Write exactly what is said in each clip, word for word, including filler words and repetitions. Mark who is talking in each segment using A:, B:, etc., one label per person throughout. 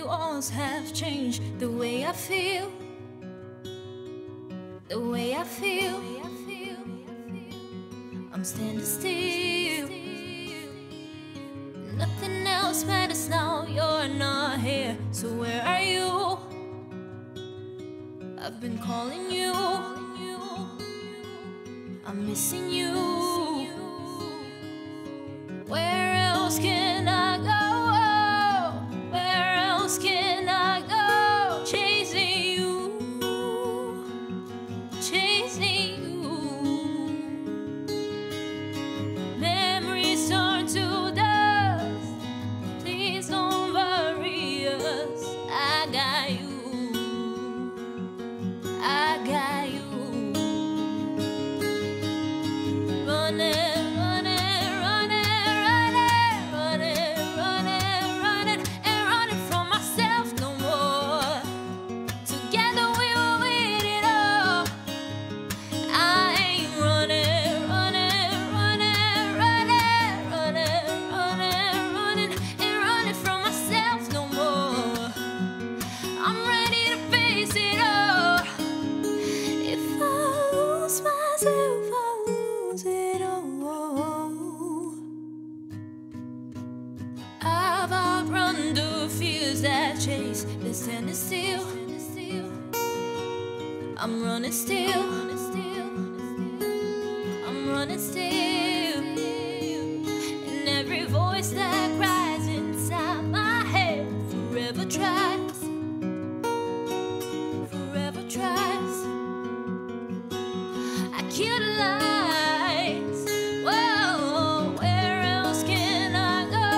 A: walls have changed the way I feel, the way I feel. I'm standing still. Nothing else matters now, you're not here. So where are you? I've been calling you. I'm missing you. Where else can I go? Where else can I go? Chasing you, chasing you. Memories turn to dust. Please don't worry us. I got you, I got you. Running. That chase, they're standing still. I'm running still. I'm running still. And every voice that cries inside my head forever tries, forever tries. I kill the lies. Whoa, where else can I go?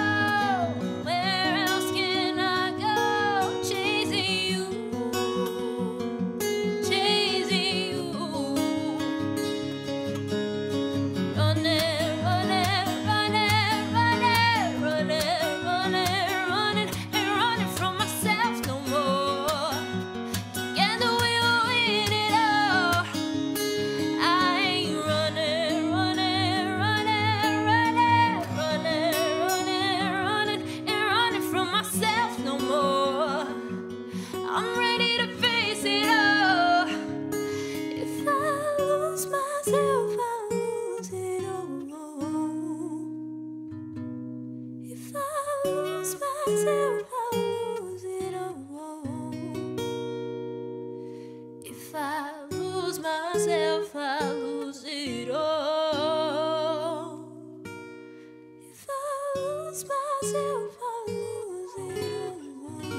A: If I lose myself, I lose it all. If I lose myself, I lose it all.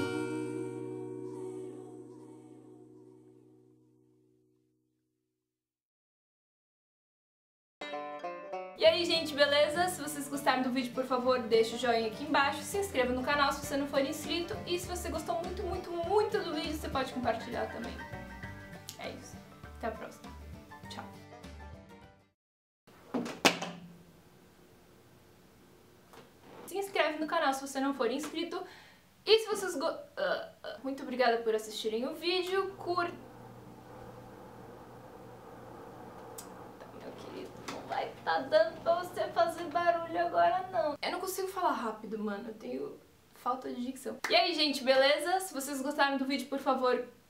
B: E aí, gente, beleza? Se vocês gostaram do vídeo, por favor, deixa o joinha aqui embaixo, se inscreva no canal se você não for inscrito, e se você gostou muito, muito, muito do vídeo, você pode compartilhar também. É isso. Até a próxima. Tchau. Se inscreve no canal se você não for inscrito. E se vocês go... Uh, uh, muito obrigada por assistirem o vídeo. Curta... Meu querido, não vai tá dando pra você fazer barulho agora, não. Eu não consigo falar rápido, mano. Eu tenho falta de dicção. E aí, gente, beleza? Se vocês gostaram do vídeo, por favor...